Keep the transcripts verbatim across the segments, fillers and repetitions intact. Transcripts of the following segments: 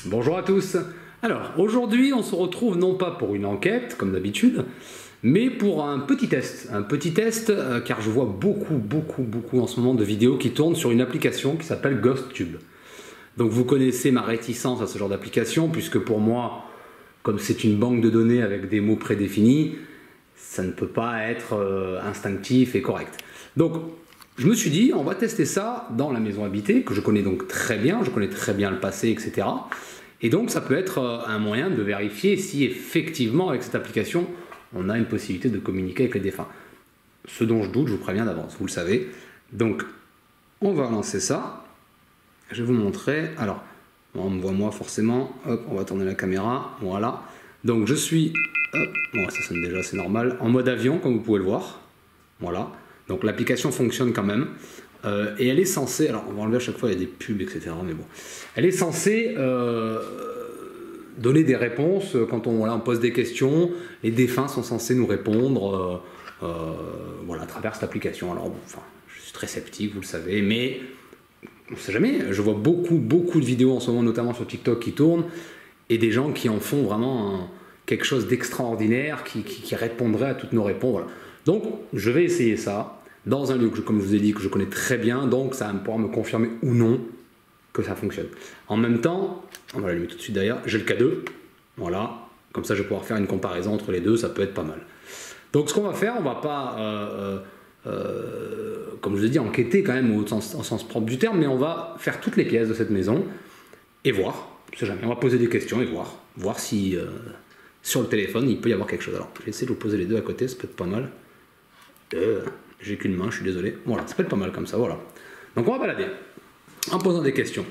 Bonjour à tous. Alors, aujourd'hui, on se retrouve non pas pour une enquête, comme d'habitude, mais pour un petit test. Un petit test, euh, car je vois beaucoup, beaucoup, beaucoup en ce moment de vidéos qui tournent sur une application qui s'appelle GhostTube. Donc vous connaissez ma réticence à ce genre d'application, puisque pour moi, comme c'est une banque de données avec des mots prédéfinis, ça ne peut pas être euh, instinctif et correct. Donc, je me suis dit, on va tester ça dans la maison habitée, que je connais donc très bien, je connais très bien le passé, et cetera. Et donc, ça peut être euh, un moyen de vérifier si effectivement, avec cette application, on a une possibilité de communiquer avec les défunts. Ce dont je doute, je vous préviens d'avance, vous le savez. Donc, on va lancer ça. Je vais vous montrer. Alors, on me voit moi forcément. Hop, on va tourner la caméra. Voilà. Donc, je suis... Hop, bon, ça sonne déjà, c'est normal. En mode avion, comme vous pouvez le voir. Voilà. Donc l'application fonctionne quand même. Euh, et elle est censée, alors on va enlever à chaque fois, il y a des pubs, et cetera. Mais bon, elle est censée euh, donner des réponses quand on, voilà, on pose des questions. Les défunts sont censés nous répondre euh, euh, voilà, à travers cette application. Alors, bon, enfin, je suis très sceptique, vous le savez, mais on ne sait jamais. Je vois beaucoup, beaucoup de vidéos en ce moment, notamment sur TikTok, qui tournent, et des gens qui en font vraiment un, quelque chose d'extraordinaire, qui, qui, qui répondrait à toutes nos réponses. Voilà. Donc, je vais essayer ça dans un lieu que, comme je vous ai dit, que je connais très bien, donc ça va pouvoir me confirmer ou non que ça fonctionne. En même temps, on va l'allumer tout de suite d'ailleurs, j'ai le K deux, voilà, comme ça je vais pouvoir faire une comparaison entre les deux, ça peut être pas mal. Donc ce qu'on va faire, on va pas, euh, euh, comme je vous ai dit, enquêter quand même au sens, au sens propre du terme, mais on va faire toutes les pièces de cette maison et voir, je sais jamais, on va poser des questions et voir, voir si euh, sur le téléphone il peut y avoir quelque chose. Alors je vais essayer de vous poser les deux à côté, ça peut être pas mal. Euh, j'ai qu'une main, je suis désolé. Voilà, ça peut être pas mal comme ça, voilà. Donc on va balader en posant des questions.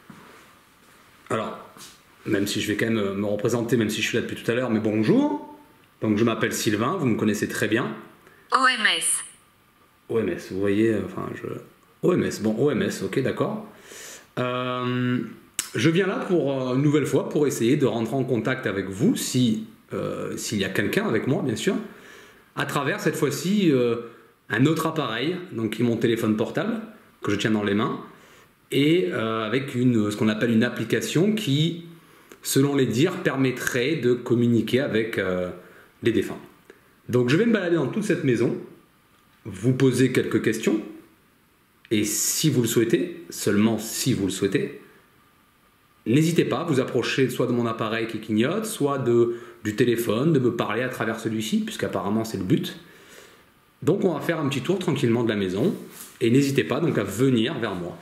Alors, même si je vais quand même me représenter, même si je suis là depuis tout à l'heure, mais bonjour. Donc je m'appelle Sylvain, vous me connaissez très bien. O M S. O M S, vous voyez, enfin je... O M S, bon, O M S, ok, d'accord. Euh, je viens là pour euh, une nouvelle fois pour essayer de rentrer en contact avec vous, si euh, s'il y a quelqu'un avec moi, bien sûr, à travers cette fois-ci euh, un autre appareil, donc qui est mon téléphone portable, que je tiens dans les mains, et euh, avec une, ce qu'on appelle une application qui, selon les dires, permettrait de communiquer avec euh, les défunts. Donc je vais me balader dans toute cette maison, vous poser quelques questions, et si vous le souhaitez, seulement si vous le souhaitez, n'hésitez pas à vous approcher soit de mon appareil qui clignote, soit de, du téléphone, de me parler à travers celui-ci, puisqu'apparemment c'est le but. Donc on va faire un petit tour tranquillement de la maison, et n'hésitez pas donc à venir vers moi.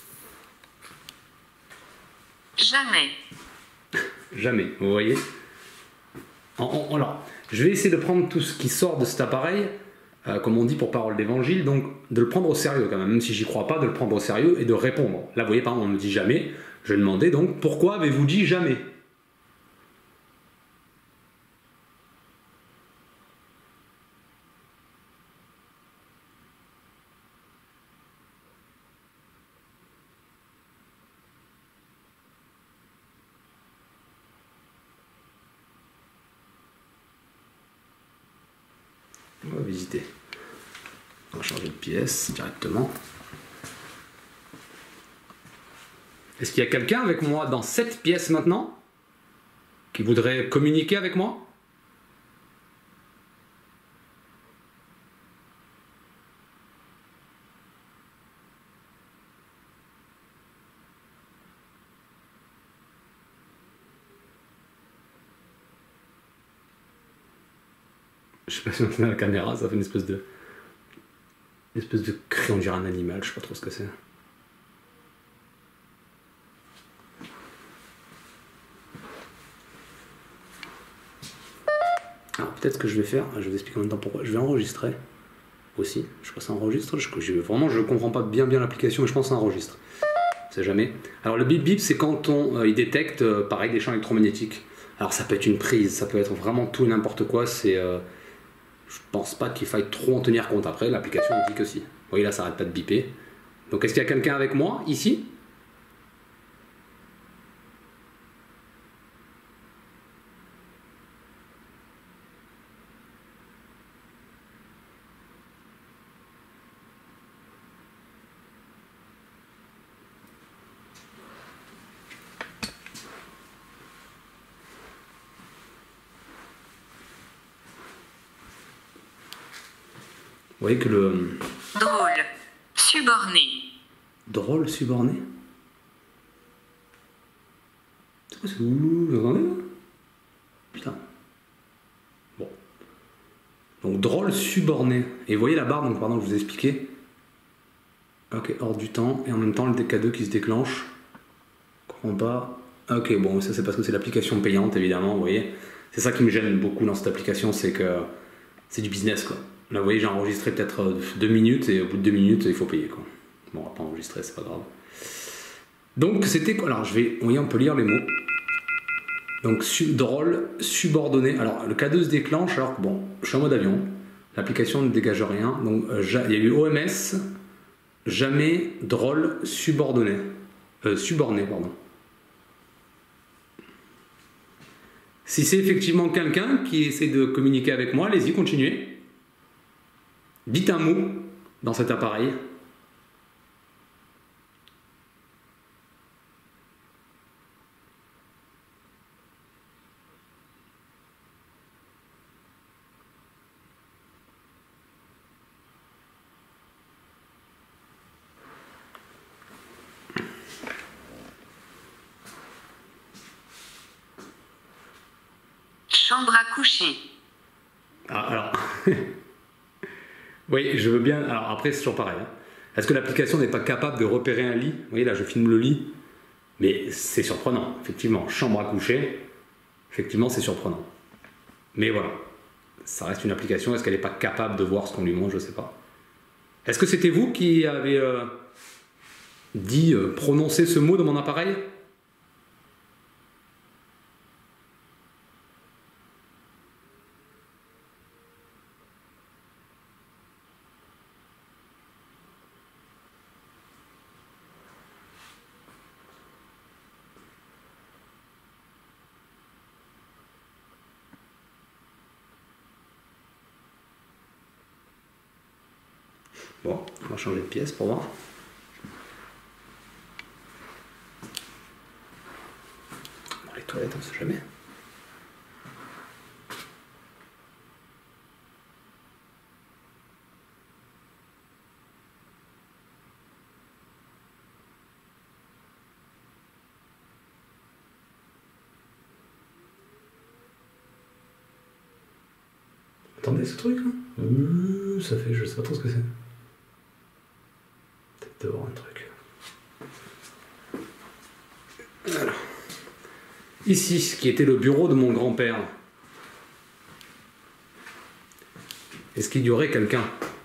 Jamais. Jamais, vous voyez. en, en, Alors, je vais essayer de prendre tout ce qui sort de cet appareil, euh, comme on dit pour parole d'évangile, donc de le prendre au sérieux quand même, même si j'y crois pas, de le prendre au sérieux et de répondre. Là, vous voyez, par exemple, on me dit jamais. Je vais demander donc, pourquoi avez-vous dit jamais ? On va visiter. On va changer de pièce directement. Est-ce qu'il y a quelqu'un avec moi dans cette pièce maintenant qui voudrait communiquer avec moi ? Je sais pas si on met la caméra, ça fait une espèce de... Une espèce de cri, on dirait un animal, je sais pas trop ce que c'est. Alors peut-être ce que je vais faire, je vais vous expliquer en même temps pourquoi. Je vais enregistrer aussi. Je crois que ça enregistre. Je, je, vraiment, je comprends pas bien bien l'application, mais je pense que ça enregistre. On sait jamais. Alors le bip bip, c'est quand on, euh, il détecte, euh, pareil, des champs électromagnétiques. Alors ça peut être une prise, ça peut être vraiment tout et n'importe quoi. C'est, euh, je pense pas qu'il faille trop en tenir compte. Après, l'application dit que si. Vous voyez là, ça arrête pas de biper. Donc est-ce qu'il y a quelqu'un avec moi ici ? voyez que le... Drôle. Suborné. Drôle suborné. C'est quoi ce ouh, vous entendez là? Putain. Bon. Donc drôle suborné. Et vous voyez la barre, donc pardon, je vous ai expliqué. Ok, hors du temps. Et en même temps le D K deux qui se déclenche. Je comprends pas. Ok, bon, ça c'est parce que c'est l'application payante, évidemment, vous voyez. C'est ça qui me gêne beaucoup dans cette application, c'est que c'est du business, quoi. Là, vous voyez, j'ai enregistré peut-être deux minutes, et au bout de deux minutes, il faut payer, quoi. Bon, on va pas enregistrer, c'est pas grave. Donc, c'était quoi? Alors, je vais... Oui, on peut lire les mots. Donc, su, drôle, subordonné. Alors, le K deux se déclenche, alors que, bon, je suis en mode avion. L'application ne dégage rien. Donc, euh, il y a eu O M S, jamais, drôle, subordonné. Euh, suborné, pardon. Si c'est effectivement quelqu'un qui essaie de communiquer avec moi, allez-y, continuez. Dites un mot dans cet appareil. Chambre à coucher. Ah, alors, oui, je veux bien. Alors après, c'est toujours pareil. Hein. Est-ce que l'application n'est pas capable de repérer un lit? Vous voyez, là, je filme le lit. Mais c'est surprenant, effectivement. Chambre à coucher, effectivement, c'est surprenant. Mais voilà, ça reste une application. Est-ce qu'elle n'est pas capable de voir ce qu'on lui montre? Je ne sais pas. Est-ce que c'était vous qui avez euh, dit, euh, prononcé ce mot dans mon appareil? Bon, on va changer de pièce pour voir. Dans les toilettes, on ne sait jamais. Attendez ce truc là. Mmh, ça fait, je sais pas trop ce que c'est. Peut-être d'avoir un truc. Alors. Ici, ce qui était le bureau de mon grand-père. Est-ce qu'il y aurait quelqu'un?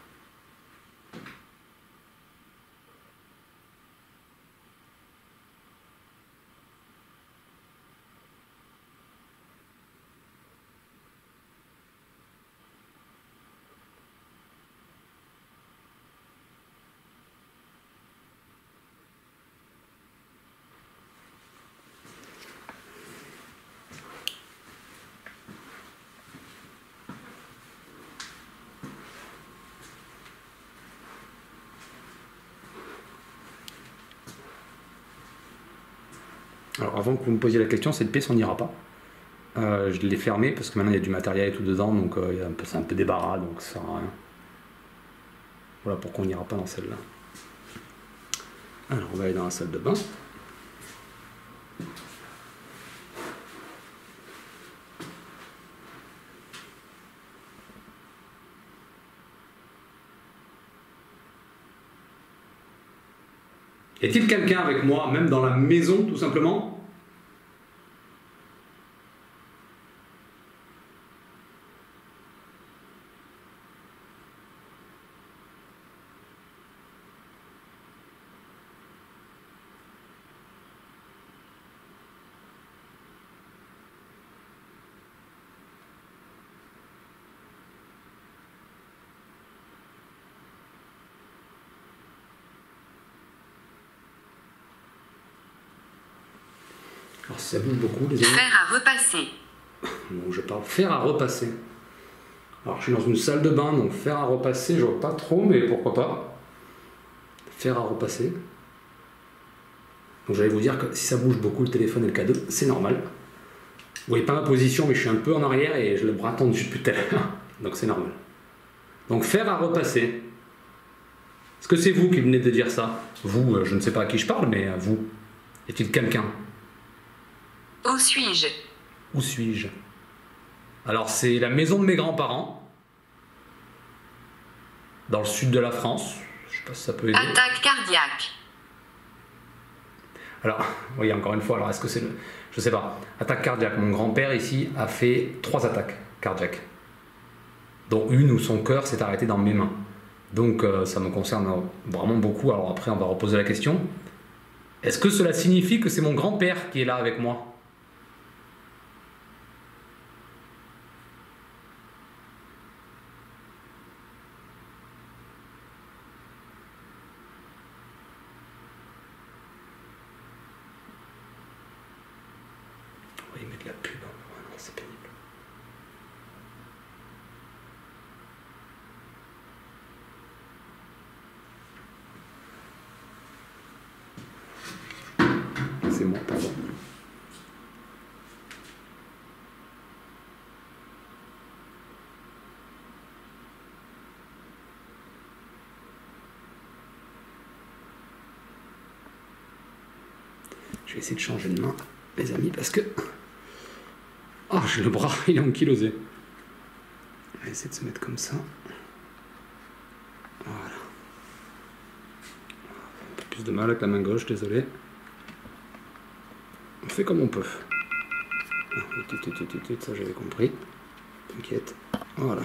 Alors avant que vous me posiez la question, cette pièce on n'ira pas. Euh, je l'ai fermée parce que maintenant il y a du matériel et tout dedans, donc euh, c'est un peu débarras, donc ça sert à rien. Voilà pourquoi on n'ira pas dans celle-là. Alors on va aller dans la salle de bain. Y a-t-il quelqu'un avec moi, même dans la maison, tout simplement? Alors ça bouge beaucoup, les amis. Faire à repasser. Donc je parle faire à repasser. Alors je suis dans une salle de bain, donc faire à repasser, je vois pas trop, mais pourquoi pas. Faire à repasser. Donc j'allais vous dire que si ça bouge beaucoup, le téléphone et le K deux, c'est normal. Vous voyez pas ma position, mais je suis un peu en arrière et j'ai le bras tendu depuis tout à l'heure. Donc c'est normal. Donc faire à repasser. Est-ce que c'est vous qui venez de dire ça? Vous, euh, je ne sais pas à qui je parle, mais euh, vous. Est-il quelqu'un? Où suis-je? Où suis-je? Alors c'est la maison de mes grands-parents, dans le sud de la France. Je sais pas si ça peut aider. Attaque cardiaque. Alors, oui, encore une fois, alors est-ce que c'est le... Je sais pas. Attaque cardiaque. Mon grand-père ici a fait trois attaques cardiaques, dont une où son cœur s'est arrêté dans mes mains. Donc euh, ça me concerne vraiment beaucoup. Alors après, on va reposer la question. Est-ce que cela signifie que c'est mon grand-père qui est là avec moi? Oui, mais de la pub, oh non, c'est pénible. C'est moi, pardon. Je vais essayer de changer de main, les amis, parce que... Oh, j'ai le bras, il est ankylosé. On va essayer de se mettre comme ça. Voilà. Un peu plus de mal avec la main gauche, désolé. On fait comme on peut. Ah, ça j'avais compris. T'inquiète. Voilà.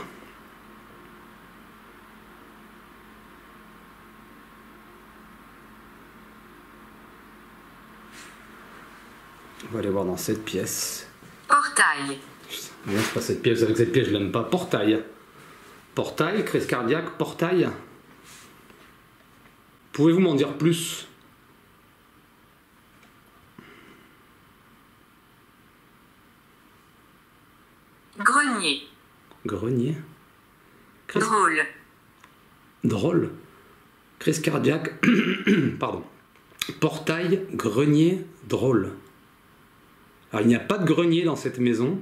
On va aller voir dans cette pièce. Portail. Non, c'est pas cette pièce, avec cette pièce je l'aime pas. Portail. Portail, crise cardiaque, portail. Pouvez-vous m'en dire plus? Grenier. Grenier. Crise... Drôle. Drôle. Crise cardiaque. Pardon. Portail, grenier, drôle. Alors il n'y a pas de grenier dans cette maison.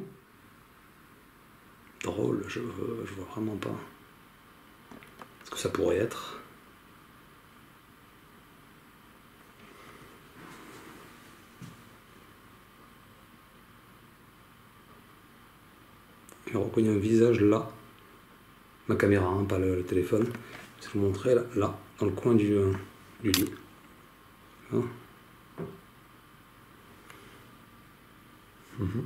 Drôle, je, je vois vraiment pas. Est-ce que ça pourrait être? J'ai reconnu un visage là. Ma caméra, hein, pas le, le téléphone. Je vais vous montrer là, là, dans le coin du, euh, du lit. Hein. Mmh.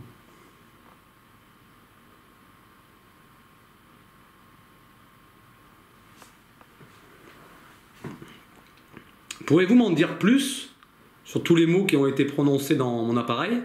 Pouvez-vous m'en dire plus sur tous les mots qui ont été prononcés dans mon appareil?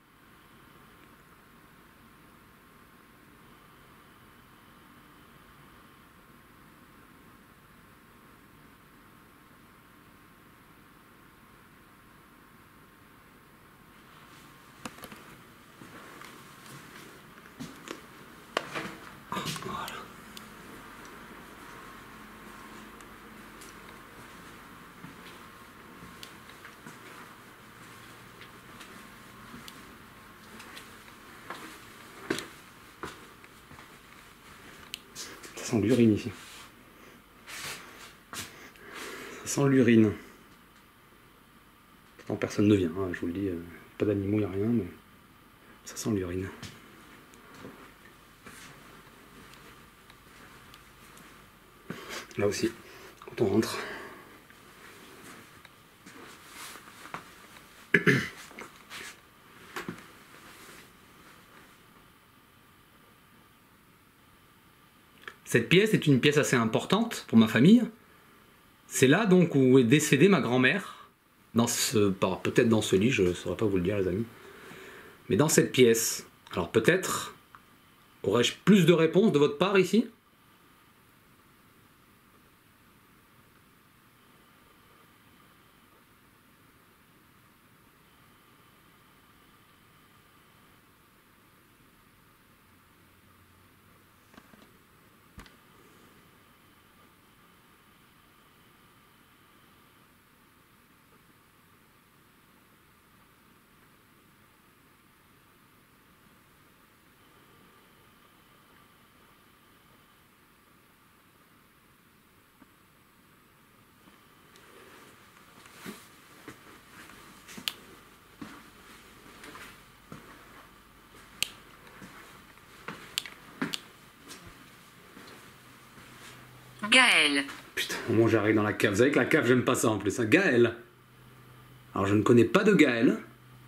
Voilà. Ça sent l'urine ici. Ça sent l'urine. Pourtant personne ne vient, hein, je vous le dis. Euh, pas d'animaux, il n'y a rien, mais ça sent l'urine. Là aussi, quand on rentre. Cette pièce est une pièce assez importante pour ma famille. C'est là donc où est décédée ma grand-mère. Dans ce, peut-être dans ce lit, je ne saurais pas vous le dire les amis. Mais dans cette pièce. Alors peut-être aurais-je plus de réponses de votre part ici ? Gaël. Putain, au moment où j'arrive dans la cave. Vous savez que la cave, j'aime pas ça en plus. Hein. Gaël. Alors, je ne connais pas de Gaël.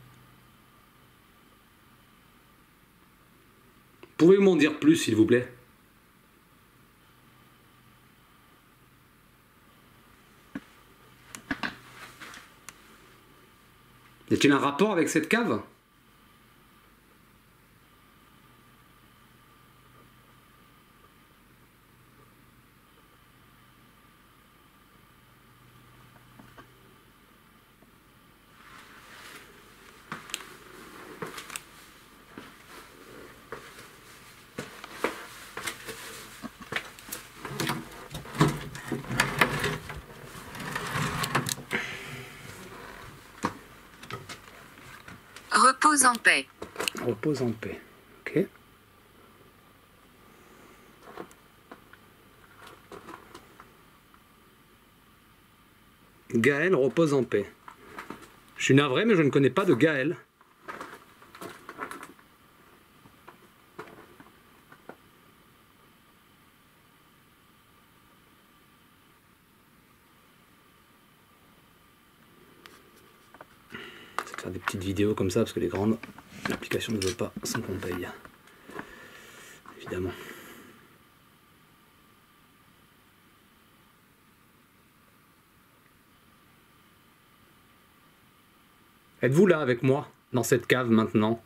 Pouvez-vous m'en dire plus, s'il vous plaît? Y a-t-il un rapport avec cette cave? Repose en paix. Repose en paix. Ok. Gaël repose en paix. Je suis navré, mais je ne connais pas de Gaël. Faire des petites vidéos comme ça parce que les grandes l'application ne veut pas sans qu'on paye, évidemment. Êtes-vous là avec moi dans cette cave maintenant?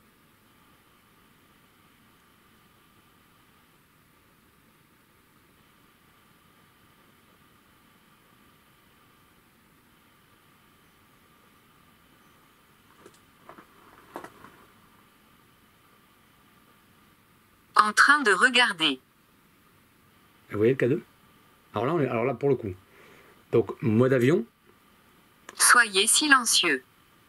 En train de regarder. Vous voyez le K deux? Alors là, on est, alors là, pour le coup. Donc, mode avion. Soyez silencieux.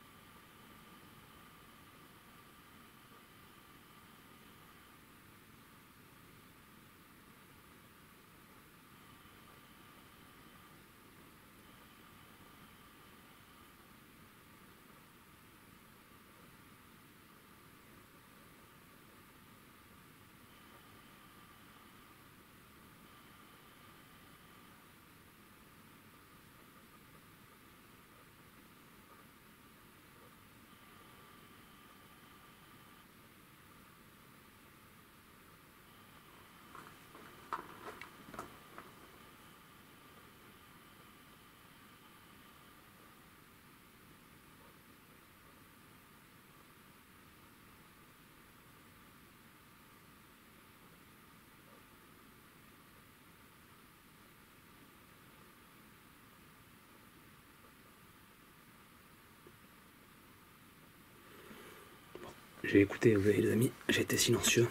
J'ai écouté, vous voyez les amis, j'ai été silencieux.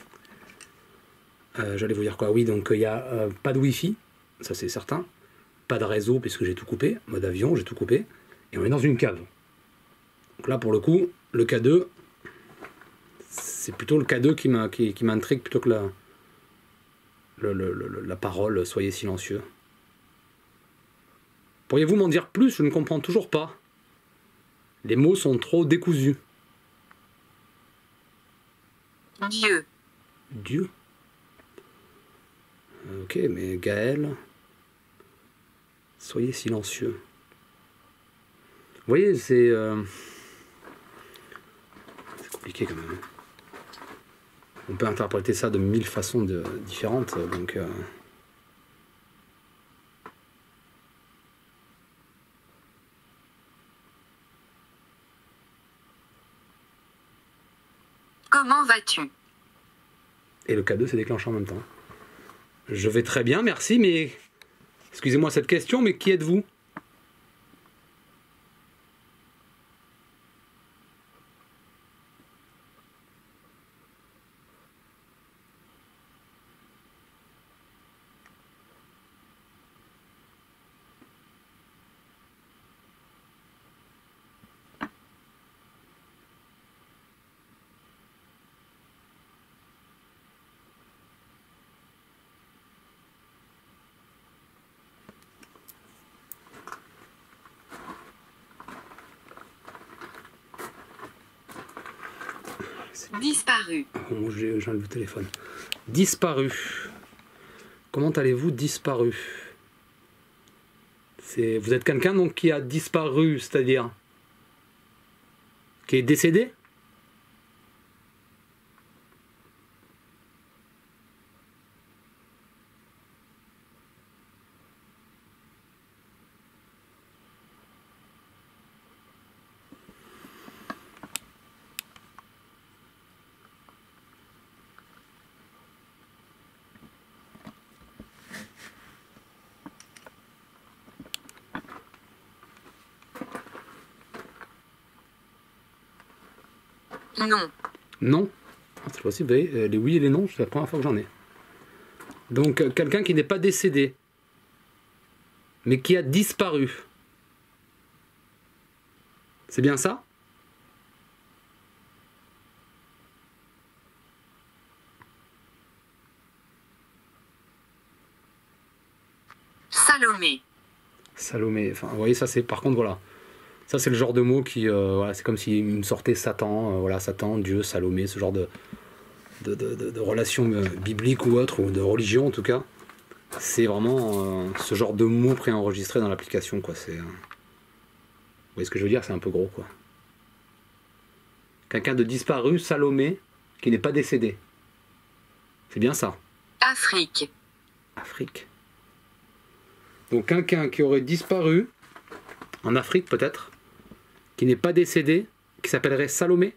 Euh, J'allais vous dire quoi? Oui, donc il n'y a euh, pas de Wi-Fi, ça c'est certain. Pas de réseau puisque j'ai tout coupé. Mode avion, j'ai tout coupé. Et on est dans une cave. Donc là, pour le coup, le K deux, c'est plutôt le K deux qui m'intrigue qui, qui m'intrigue plutôt que la, le, le, le, la parole. Soyez silencieux. Pourriez-vous m'en dire plus? Je ne comprends toujours pas. Les mots sont trop décousus. Dieu. Dieu. Ok, mais Gaël, soyez silencieux. Vous voyez, c'est euh, c'est compliqué quand même. On peut interpréter ça de mille façons de, différentes, donc... Euh, Comment vas-tu? Et le K deux s'est déclenché en même temps. Je vais très bien, merci, mais... Excusez-moi cette question, mais qui êtes-vous? Disparu. Oh, j'ai enlevé le téléphone. Disparu. comment allez-vous disparu? C'est, vous êtes quelqu'un donc qui a disparu, c'est-à-dire qui est décédé? Non. Non. Ah, c'est possible, vous voyez, les oui et les non, c'est la première fois que j'en ai. Donc, euh, quelqu'un qui n'est pas décédé, mais qui a disparu. C'est bien ça? Salomé. Salomé. Enfin, vous voyez, ça c'est, par contre, voilà. Ça c'est le genre de mot qui, euh, voilà, c'est comme s'il me sortait Satan, euh, voilà, Satan, Dieu, Salomé, ce genre de, de, de, de, de relation euh, biblique ou autre, ou de religion en tout cas. C'est vraiment euh, ce genre de mots préenregistrés dans l'application, quoi. C'est, euh... vous voyez ce que je veux dire? C'est un peu gros, quoi. Quelqu'un de disparu, Salomé, qui n'est pas décédé. C'est bien ça? Afrique. Afrique. Donc quelqu'un qui aurait disparu, en Afrique peut-être, qui n'est pas décédé, qui s'appellerait Salomé.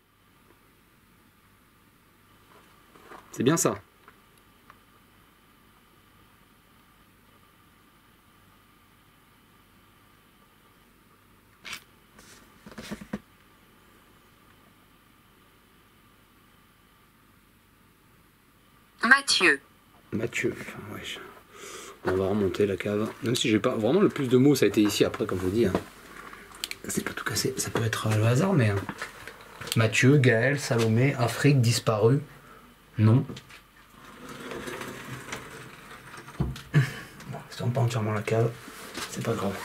C'est bien ça. Mathieu. Mathieu. Enfin, ouais, je- On va remonter la cave. Même si j'ai pas vraiment le plus de mots, ça a été ici après, comme je vous dis. Hein. C'est pas tout cassé. Ça peut être le hasard, mais. Hein. Mathieu, Gaël, Salomé, Afrique, disparu. Non. Bon, si on pas entièrement la cave, c'est pas grave.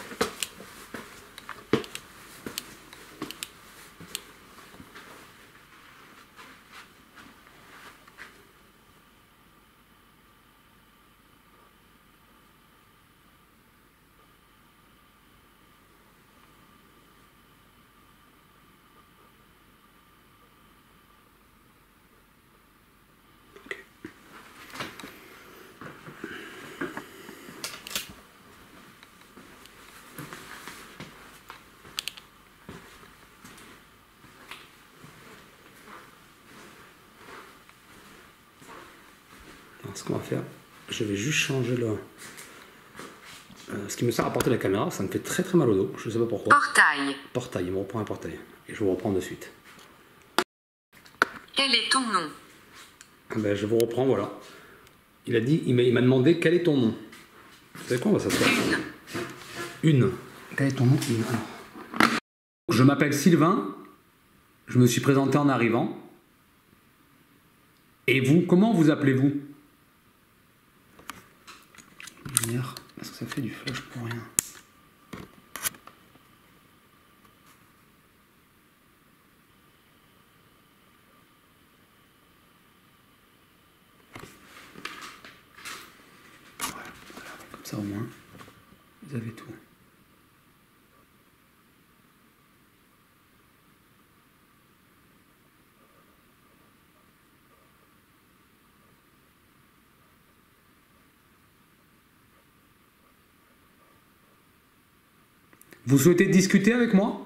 Alors, ce qu'on va faire, je vais juste changer le. Euh, ce qui me sert à porter la caméra, ça me fait très très mal au dos, je sais pas pourquoi. Portail. Portail, il me reprend un portail. Et je vous reprends de suite. Quel est ton nom? Ben, je vous reprends, voilà. Il a dit, il m'a il m'a demandé quel est ton nom. Vous savez quoi, on va s'asseoir. Une. Une. Quel est ton nom? Une. Alors. Je m'appelle Sylvain. Je me suis présenté en arrivant. Et vous, comment vous appelez-vous? Lumière, parce que ça fait du flash pour rien. Voilà, comme ça au moins, vous avez tout. Vous souhaitez discuter avec moi?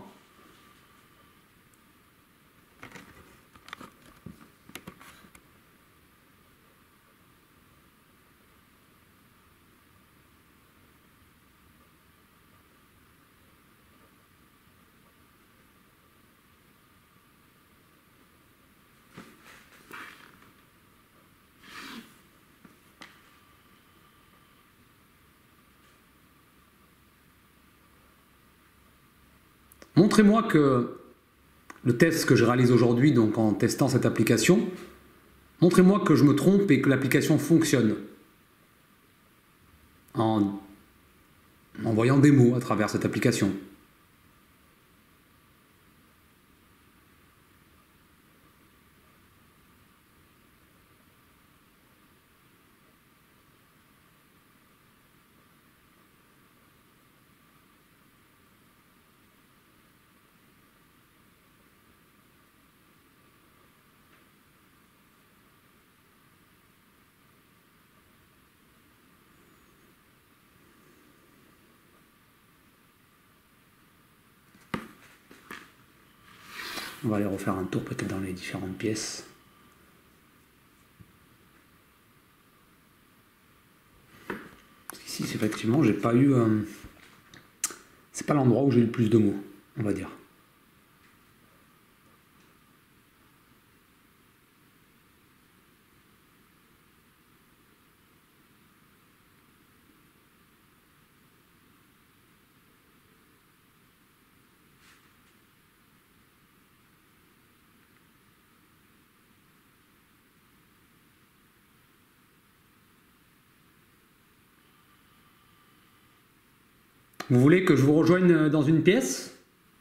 Montrez-moi que le test que je réalise aujourd'hui, donc en testant cette application, montrez-moi que je me trompe et que l'application fonctionne. En, en voyant des mots à travers cette application. On va aller refaire un tour peut-être dans les différentes pièces. Parce qu'ici, effectivement, j'ai pas eu... Euh... C'est pas l'endroit où j'ai eu le plus de mots, on va dire. Vous voulez que je vous rejoigne dans une pièce ?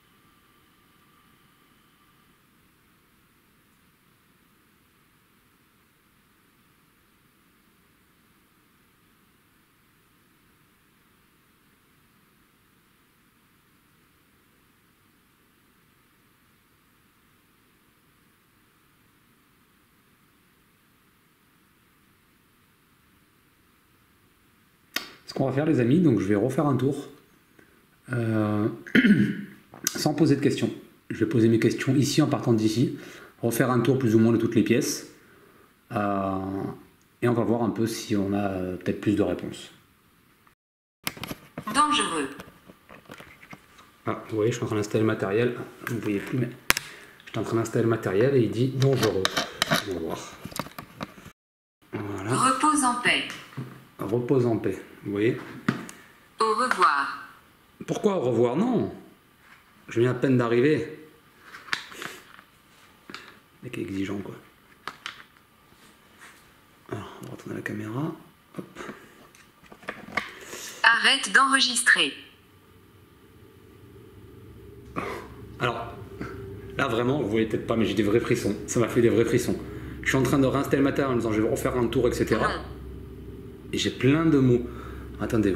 Ce qu'on va faire les amis, donc je vais refaire un tour. Euh, sans poser de questions. Je vais poser mes questions ici en partant d'ici, refaire un tour plus ou moins de toutes les pièces, euh, et on va voir un peu si on a euh, peut-être plus de réponses. Dangereux. Ah, vous voyez, je suis en train d'installer le matériel. Vous ne voyez plus, mais je suis en train d'installer le matériel et il dit dangereux. On va voir. Voilà. Repose en paix. Repose en paix. Vous voyez. Au revoir. Pourquoi au revoir? Non, je viens à peine d'arriver. Le mec est exigeant quoi. Alors, on va retourner la caméra. Hop. Arrête d'enregistrer. Alors, là vraiment, vous voyez peut-être pas, mais j'ai des vrais frissons. Ça m'a fait des vrais frissons. Je suis en train de réinstaller le matériel en disant je vais refaire un tour, et cetera. Non. Et j'ai plein de mots. Attendez.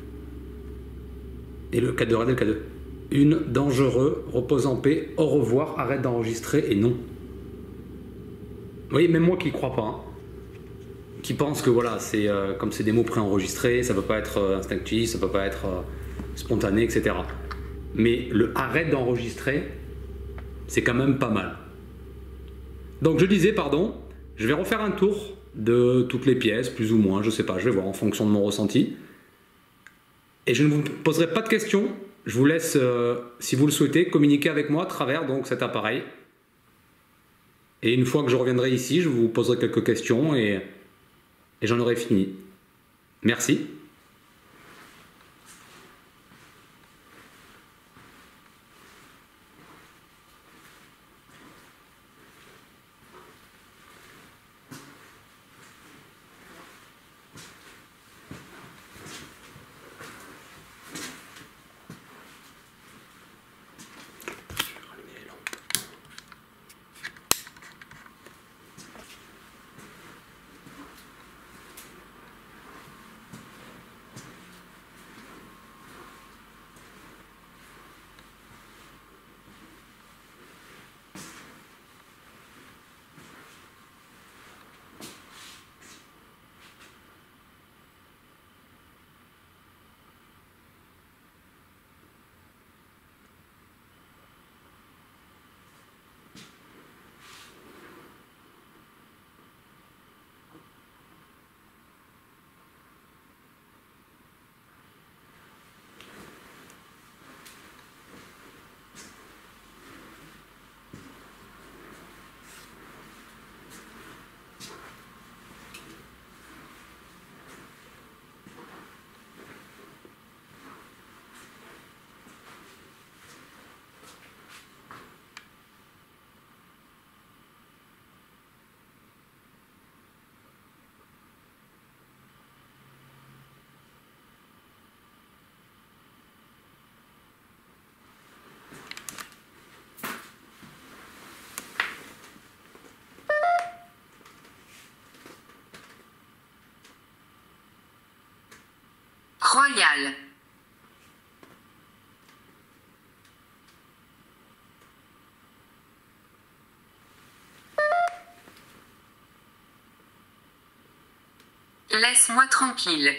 Et le quatre deux, regardez le quatre deux. Une, dangereux, repose en paix, au revoir, arrête d'enregistrer et non. Vous voyez, même moi qui ne crois pas, hein, qui pense que voilà, c'est euh, comme c'est des mots préenregistrés, ça ne peut pas être euh, instinctif, ça ne peut pas être euh, spontané, et cetera. Mais le arrête d'enregistrer, c'est quand même pas mal. Donc je disais, pardon, je vais refaire un tour de toutes les pièces, plus ou moins, je sais pas, je vais voir en fonction de mon ressenti. Et je ne vous poserai pas de questions, je vous laisse, euh, si vous le souhaitez, communiquer avec moi à travers donc, cet appareil. Et une fois que je reviendrai ici, je vous poserai quelques questions et, et j'en aurai fini. Merci. Royal. Laisse-moi tranquille.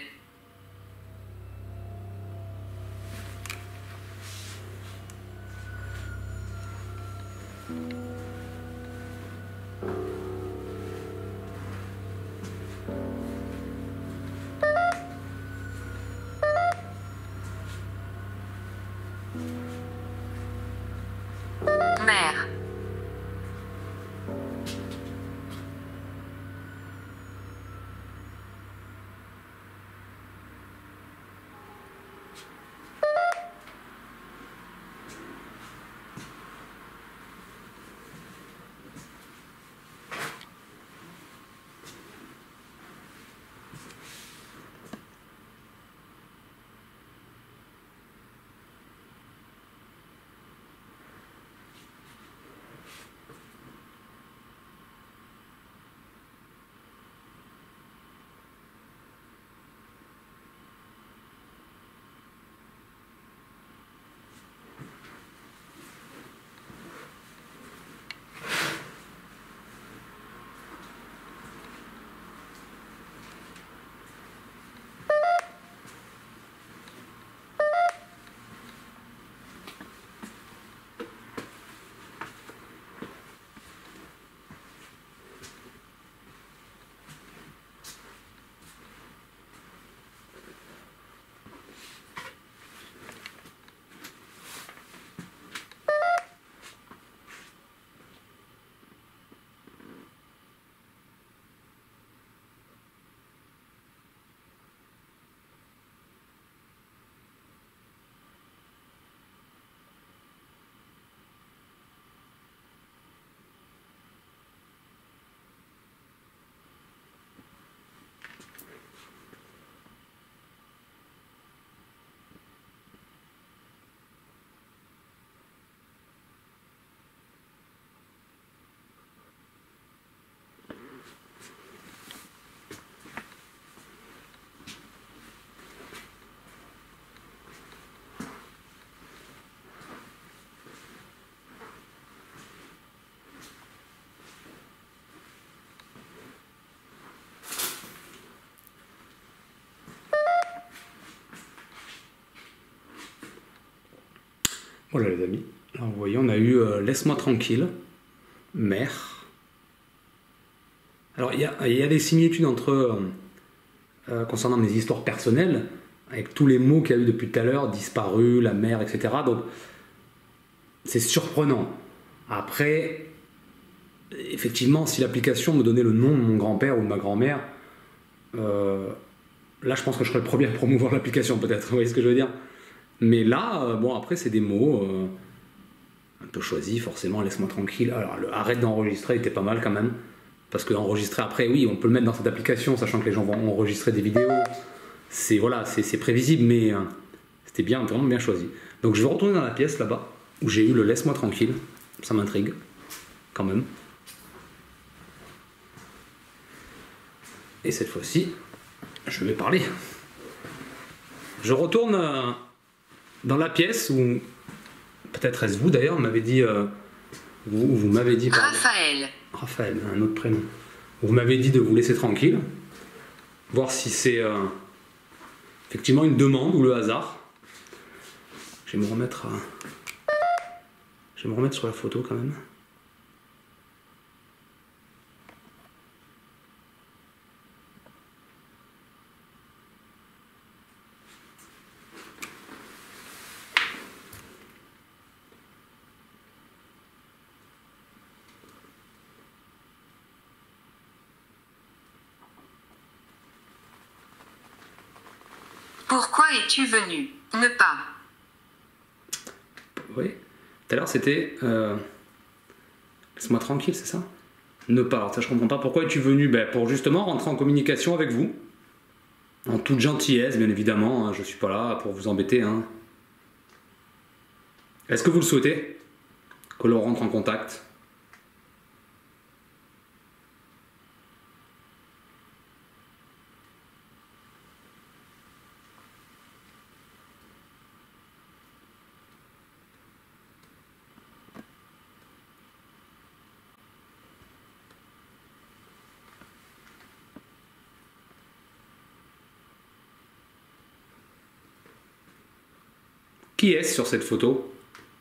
Voilà les amis, là vous voyez on a eu euh, Laisse-moi tranquille, Mère. Alors il y a, y a des similitudes entre euh, euh, concernant mes histoires personnelles, avec tous les mots qu'il y a eu depuis tout à l'heure, disparu, la mère, et cetera. Donc c'est surprenant. Après, effectivement, si l'application me donnait le nom de mon grand-père ou de ma grand-mère, euh, là je pense que je serais le premier à promouvoir l'application peut-être, vous voyez ce que je veux dire. Mais là, euh, bon après c'est des mots euh, un peu choisis, forcément, Laisse-moi tranquille. Alors le arrête d'enregistrer était pas mal quand même, parce que enregistrer après, oui, on peut le mettre dans cette application, sachant que les gens vont enregistrer des vidéos. C'est voilà, c'est prévisible, mais euh, c'était bien, vraiment bien choisi. Donc je vais retourner dans la pièce là-bas, où j'ai eu le Laisse-moi tranquille. Ça m'intrigue, quand même. Et cette fois-ci, je vais parler. Je retourne euh, dans la pièce où, peut-être est-ce vous d'ailleurs, m'avez dit, euh, vous, vous m'avez dit... Pardon. Raphaël. Raphaël, un autre prénom. Vous m'avez dit de vous laisser tranquille, voir si c'est euh, effectivement une demande ou le hasard. Je vais me remettre, à... je vais me remettre sur la photo quand même. Pourquoi es-tu venu? Ne pas. Oui. Tout à l'heure c'était euh... laisse-moi tranquille, c'est ça? Ne pas. Alors ça je comprends pas. Pourquoi es-tu venu? Ben, pour justement rentrer en communication avec vous. En toute gentillesse, bien évidemment. Hein. Je suis pas là pour vous embêter. Hein. Est-ce que vous le souhaitez? Que l'on rentre en contact? Qui est-ce sur cette photo?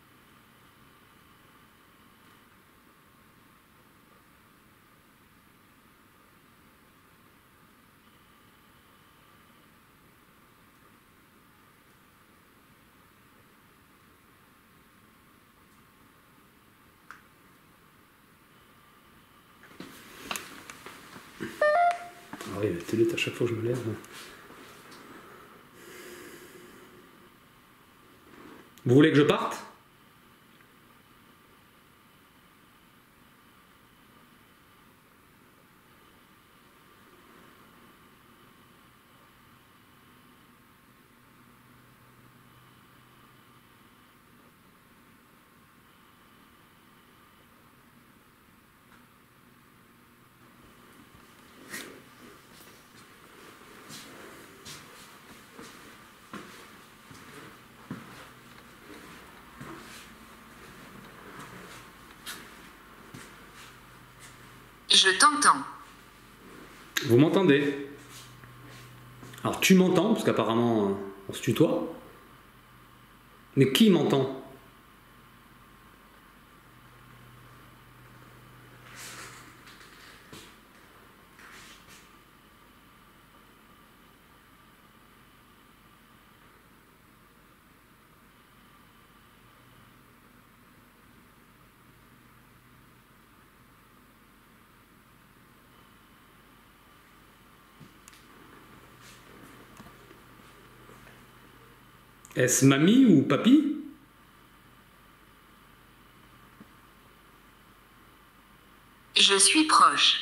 Ah oui, la télé, à chaque fois que je me lève. Vous voulez que je parte? Je t'entends. Vous m'entendez? Alors tu m'entends, parce qu'apparemment euh, on se tutoie. Mais qui m'entend? Est-ce mamie ou papy? Je suis proche.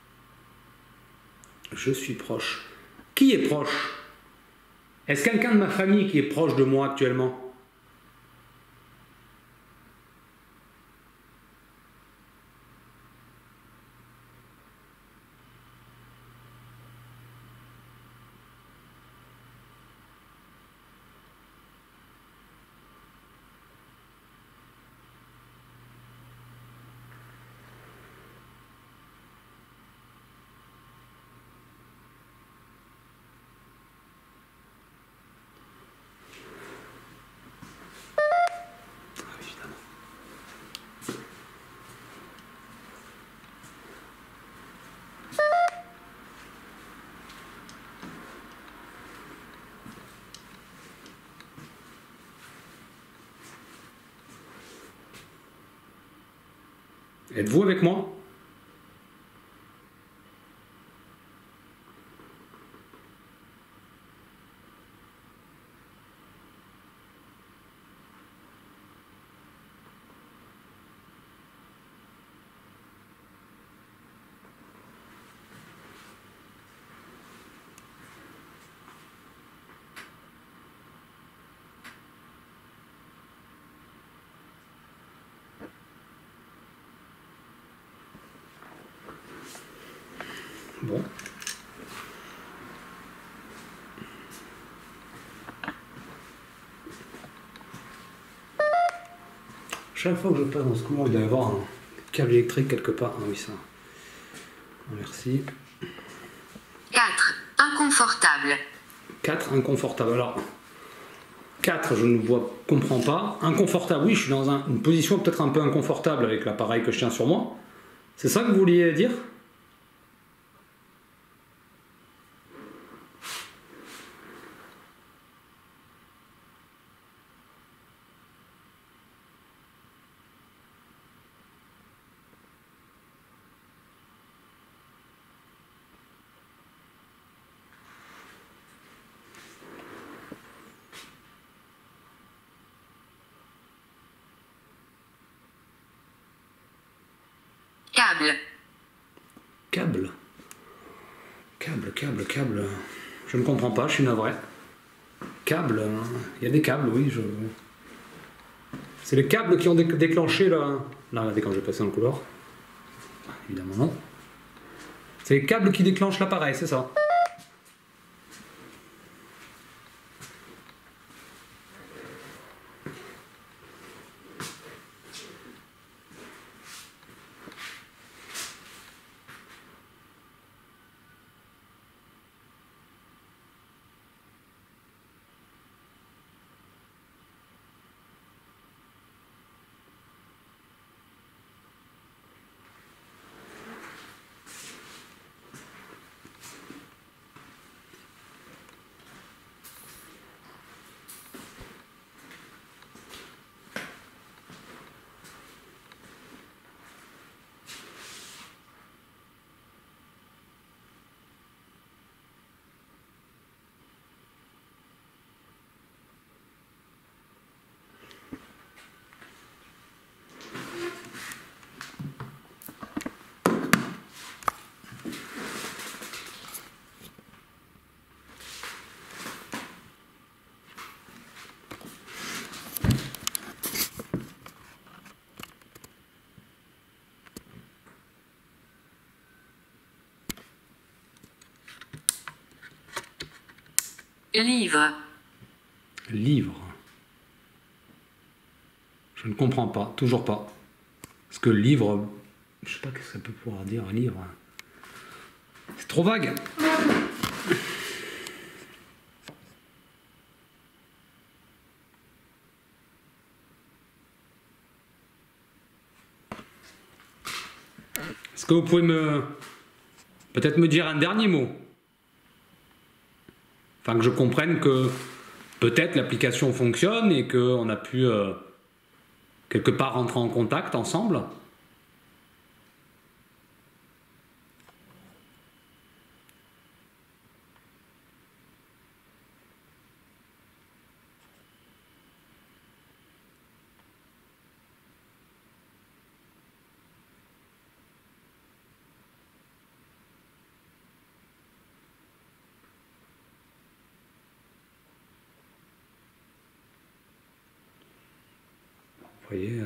Je suis proche. Qui est proche? Est-ce quelqu'un de ma famille qui est proche de moi actuellement? Êtes-vous avec moi? Bon. Chaque fois que je passe dans ce couloir, il doit y avoir un câble électrique quelque part. Ah oui, ça. Merci. quatre. Inconfortable. quatre. Inconfortable. Alors, quatre, je ne vois, comprends pas. Inconfortable, oui, je suis dans un, une position peut-être un peu inconfortable avec l'appareil que je tiens sur moi. C'est ça que vous vouliez dire? Câble. Câble. Câble, câble, câble. Je ne comprends pas, je suis navré. Câble. Il y a des câbles, oui. Je... C'est les câbles qui ont dé déclenché là. Là, regardez quand je vais passer dans le couloir. Évidemment non. C'est les câbles qui déclenchent l'appareil, c'est ça. Livre. Livre. Je ne comprends pas, toujours pas. Parce que livre, je sais pas ce que ça peut pouvoir dire, un livre. C'est trop vague. Est-ce que vous pouvez me peut-être me dire un dernier mot? Enfin, que je comprenne que peut-être l'application fonctionne et qu'on a pu euh, quelque part rentrer en contact ensemble. Vous voyez, euh...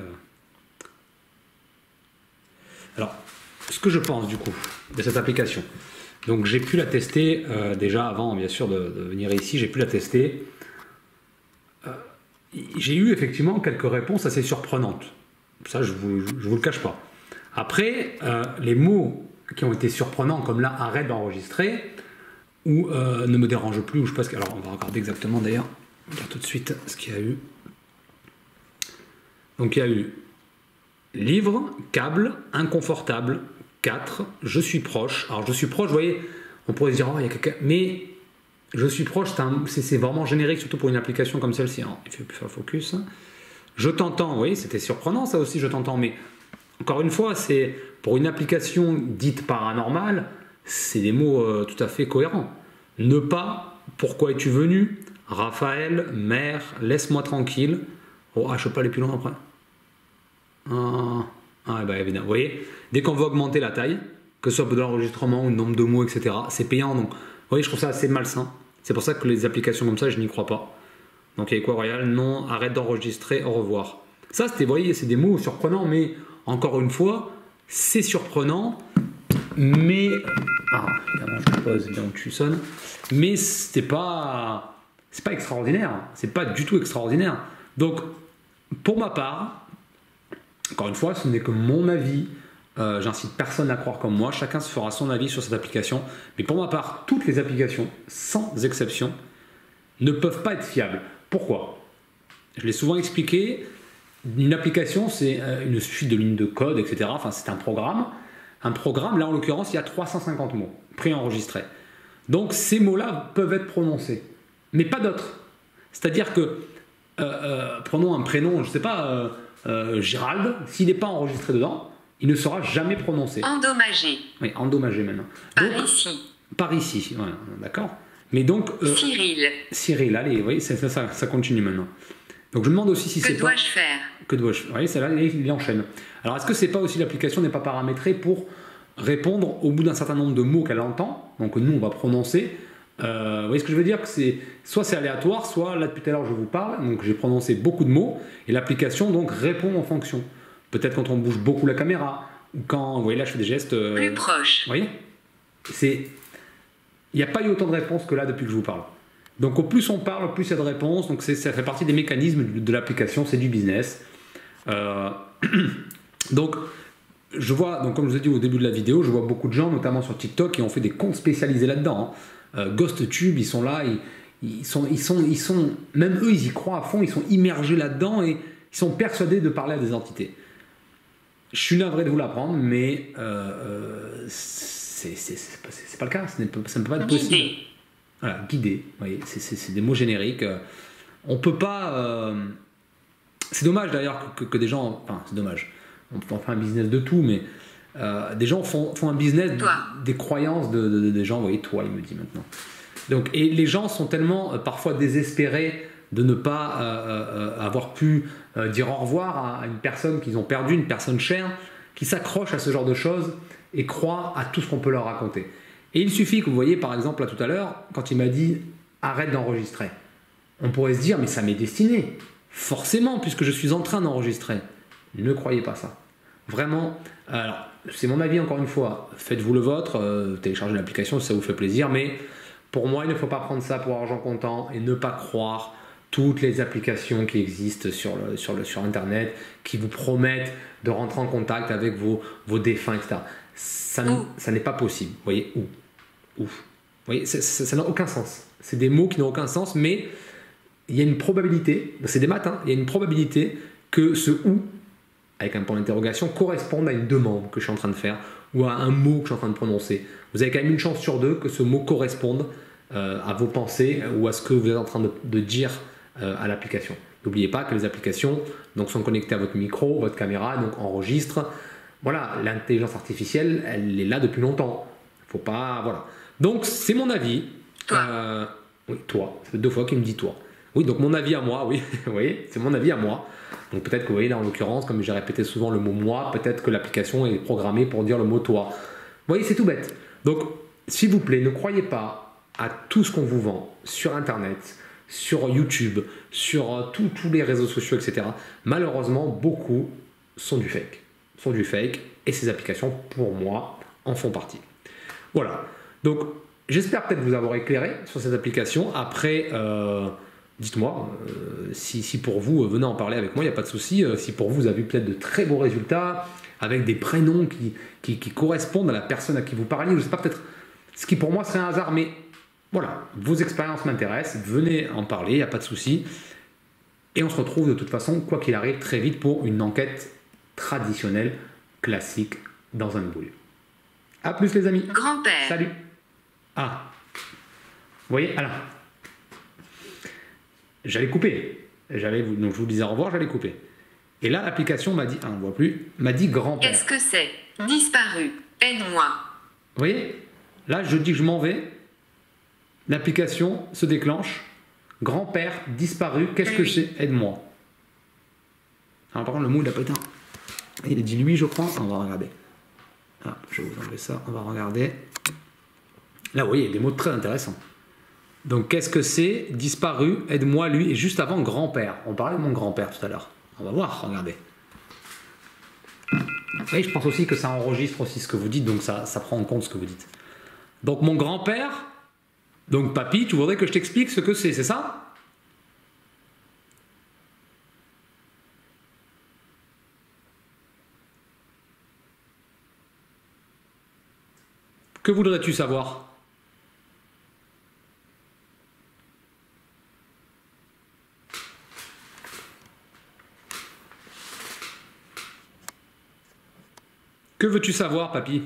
Alors, ce que je pense du coup de cette application, donc j'ai pu la tester euh, déjà avant bien sûr de, de venir ici, j'ai pu la tester. Euh, j'ai eu effectivement quelques réponses assez surprenantes. Ça, je vous, je vous le cache pas. Après, euh, les mots qui ont été surprenants, comme là, arrête d'enregistrer, ou euh, ne me dérange plus, ou je pense que... Alors, on va regarder exactement d'ailleurs, on va dire tout de suite ce qu'il y a eu. Donc il y a eu livre, câble, inconfortable, quatre, je suis proche. Alors je suis proche, vous voyez, on pourrait se dire, oh, il y a quelqu'un, mais je suis proche, c'est vraiment générique, surtout pour une application comme celle-ci. Il fait plus faire focus. Je t'entends, vous voyez, c'était surprenant ça aussi, je t'entends, mais encore une fois, c'est pour une application dite paranormale, c'est des mots euh, tout à fait cohérents. Ne pas, pourquoi es-tu venu? Raphaël, mère, laisse-moi tranquille. Oh, ah, je ne peux pas aller plus loin après. Ah, ah bah évidemment, vous voyez, dès qu'on veut augmenter la taille, que ce soit de l'enregistrement ou le nombre de mots, et cetera, c'est payant. Donc, vous voyez, je trouve ça assez malsain. C'est pour ça que les applications comme ça, je n'y crois pas. Donc, il y a quoi, Royal? Non, arrête d'enregistrer, au revoir. Ça, c'était, vous voyez, c'est des mots surprenants, mais encore une fois, c'est surprenant, mais. Ah, évidemment, je pose, donc tu sonnes. Mais c'était pas. C'est pas extraordinaire. C'est pas du tout extraordinaire. Donc, pour ma part, encore une fois, ce n'est que mon avis. Euh, J'incite personne à croire comme moi. Chacun se fera son avis sur cette application. Mais pour ma part, toutes les applications, sans exception, ne peuvent pas être fiables. Pourquoi? Je l'ai souvent expliqué. Une application, c'est une suite de lignes de code, et cetera. Enfin, c'est un programme. Un programme, là en l'occurrence, il y a trois cent cinquante mots préenregistrés. Donc, ces mots-là peuvent être prononcés, mais pas d'autres. C'est-à-dire que, euh, euh, prenons un prénom, je ne sais pas, euh, euh, Gérald, s'il n'est pas enregistré dedans, il ne sera jamais prononcé. Endommagé. Oui, endommagé maintenant. Donc, par ici. Par ici, ouais, d'accord. Mais donc... Euh, Cyril. Cyril, allez, vous voyez, ça, ça, ça continue maintenant. Donc je me demande aussi si c'est pas... Que dois-je faire? Que dois-je faire? Vous voyez, celle-là, il enchaîne. Alors est-ce que c'est pas aussi l'application n'est pas paramétrée pour répondre au bout d'un certain nombre de mots qu'elle entend, donc nous on va prononcer. Euh, vous voyez ce que je veux dire, que c'est soit c'est aléatoire, soit là depuis tout à l'heure je vous parle, donc j'ai prononcé beaucoup de mots et l'application donc répond en fonction. Peut-être quand on bouge beaucoup la caméra ou quand, vous voyez là je fais des gestes. Euh, Plus proche. Vous voyez, c'est, il n'y a pas eu autant de réponses que là depuis que je vous parle. Donc au plus on parle, au plus il y a de réponses. Donc ça fait partie des mécanismes de l'application, c'est du business. Euh, donc je vois, donc comme je vous ai dit au début de la vidéo, je vois beaucoup de gens, notamment sur TikTok, qui ont fait des comptes spécialisés là-dedans. Hein. Euh, GhostTube, ils sont là, ils, ils, sont, ils, sont, ils sont, même eux, ils y croient à fond, ils sont immergés là-dedans et ils sont persuadés de parler à des entités. Je suis navré de vous l'apprendre, mais euh, euh, c'est, c'est, c'est, pas, c'est pas le cas, ça ne peut, ça ne peut pas être possible. Guidé. Voilà, guidé, vous voyez, c'est, c'est, c'est des mots génériques. On peut pas. Euh, c'est dommage d'ailleurs que, que, que des gens. Enfin, c'est dommage. On peut en faire un business de tout, mais euh, des gens font, font un business toi. des croyances de, de, de, des gens. Vous voyez, toi, il me dit maintenant. Donc, et les gens sont tellement euh, parfois désespérés de ne pas euh, euh, avoir pu euh, dire au revoir à, à une personne qu'ils ont perdue, une personne chère, qui s'accrochent à ce genre de choses et croient à tout ce qu'on peut leur raconter. Et il suffit que vous voyez, par exemple, là tout à l'heure, quand il m'a dit « arrête d'enregistrer », on pourrait se dire « mais ça m'est destiné ». Forcément, puisque je suis en train d'enregistrer. Ne croyez pas ça. Vraiment, alors, c'est mon avis encore une fois, faites-vous le vôtre, euh, téléchargez l'application si ça vous fait plaisir, mais pour moi, il ne faut pas prendre ça pour argent comptant et ne pas croire toutes les applications qui existent sur, le, sur, le, sur Internet, qui vous promettent de rentrer en contact avec vos, vos défunts, et cetera. Ça, ça n'est pas possible. Vous voyez, où Où Vous voyez, ça, ça, ça n'a aucun sens. C'est des mots qui n'ont aucun sens, mais il y a une probabilité, c'est des maths, hein, il y a une probabilité que ce « ou », avec un point d'interrogation, corresponde à une demande que je suis en train de faire ou à un mot que je suis en train de prononcer. Vous avez quand même une chance sur deux que ce mot corresponde euh, à vos pensées ou à ce que vous êtes en train de, de dire euh, à l'application. N'oubliez pas que les applications donc, sont connectées à votre micro, votre caméra, donc enregistrent. Voilà, l'intelligence artificielle, elle est là depuis longtemps. Faut pas, voilà. Donc, c'est mon avis. Toi. Euh, oui, toi. Ça fait deux fois qu'il me dit toi. Oui, donc mon avis à moi, oui, vous voyez, c'est mon avis à moi. Donc peut-être que vous voyez là en l'occurrence, comme j'ai répété souvent le mot moi, peut-être que l'application est programmée pour dire le mot toi. Vous voyez, c'est tout bête. Donc, s'il vous plaît, ne croyez pas à tout ce qu'on vous vend sur Internet, sur YouTube, sur euh, tous les réseaux sociaux, et cetera. Malheureusement, beaucoup sont du fake. Sont du fake et ces applications, pour moi, en font partie. Voilà. Donc, j'espère peut-être vous avoir éclairé sur cette application. Après, euh, dites-moi euh, si, si pour vous, euh, venez en parler avec moi, il n'y a pas de souci. Euh, si pour vous, vous avez peut-être de très beaux résultats avec des prénoms qui, qui, qui correspondent à la personne à qui vous parliez, je ne sais pas, peut-être ce qui pour moi serait un hasard, mais voilà, vos expériences m'intéressent, venez en parler, il n'y a pas de souci. Et on se retrouve de toute façon, quoi qu'il arrive, très vite pour une enquête traditionnelle, classique, dans un nouveau lieu. A plus les amis. Grand-père. Salut. Ah. Vous voyez, alors. J'allais couper. J'allais vous, donc je vous disais au revoir, j'allais couper. Et là, l'application m'a dit, ah, on ne voit plus, m'a dit grand-père. Qu'est-ce que c'est? Disparu. Aide-moi. Vous voyez? Là, je dis que je m'en vais. L'application se déclenche. Grand-père disparu. Qu'est-ce que c'est? Aide-moi. Alors, par contre, le mot, il n'a pas été. Il a dit lui, je crois. On va regarder. Ah, je vais vous enlever ça. On va regarder. Là, vous voyez, il y a des mots très intéressants. Donc, qu'est-ce que c'est? Disparu. Aide-moi, lui. Et juste avant, grand-père. On parlait de mon grand-père tout à l'heure. On va voir. Regardez. Et je pense aussi que ça enregistre aussi ce que vous dites, donc ça, ça prend en compte ce que vous dites. Donc mon grand-père, donc papy, tu voudrais que je t'explique ce que c'est, c'est ça? Que voudrais-tu savoir? Que veux-tu savoir, papy?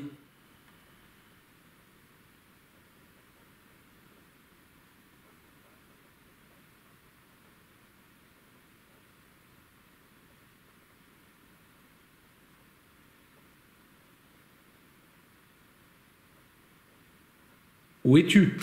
Où es-tu?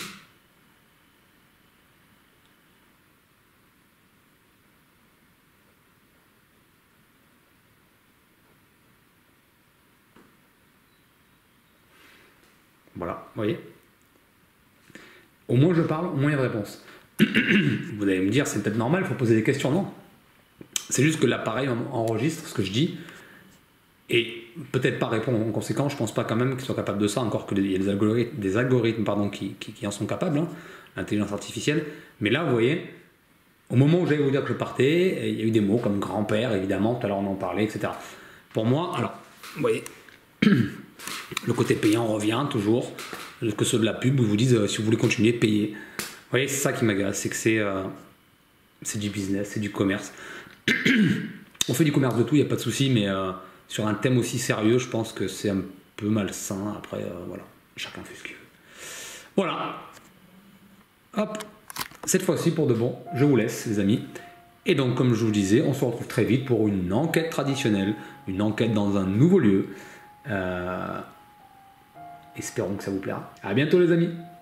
Voilà, vous voyez. Au moins je parle, au moins il y a de réponse. Vous allez me dire, c'est peut-être normal, il faut poser des questions. Non. C'est juste que l'appareil enregistre ce que je dis et peut-être pas répondre en conséquence. Je pense pas quand même qu'il soit capable de ça, encore qu'il y a des algorithmes, des algorithmes pardon, qui, qui, qui en sont capables, hein, l'intelligence artificielle. Mais là, vous voyez, au moment où j'allais vous dire que je partais, il y a eu des mots comme grand-père, évidemment, tout à l'heure on en parlait, et cetera. Pour moi, alors, vous voyez, le côté payant revient toujours, que ceux de la pub où ils vous disent euh, si vous voulez continuer, payez. Vous voyez, c'est ça qui m'agace, c'est que c'est euh, c'est du business, c'est du commerce. On fait du commerce de tout, il n'y a pas de souci, mais euh, sur un thème aussi sérieux, je pense que c'est un peu malsain. Après, euh, voilà, chacun fait ce qu'il veut. Voilà. Hop. Cette fois-ci, pour de bon, je vous laisse, les amis. Et donc, comme je vous disais, on se retrouve très vite pour une enquête traditionnelle, une enquête dans un nouveau lieu. Euh, espérons que ça vous plaira. À bientôt, les amis.